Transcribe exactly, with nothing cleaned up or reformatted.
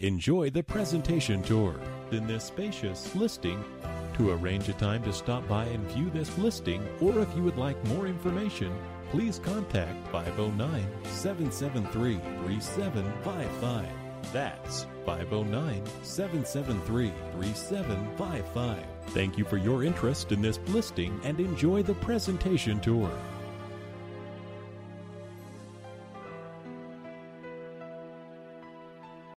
Enjoy the presentation tour in this spacious listing. To arrange a time to stop by and view this listing, or if you would like more information, please contact five oh nine, seven seven three, three seven five five. That's five oh nine, seven seven three, three seven five five. Thank you for your interest in this listing and enjoy the presentation tour.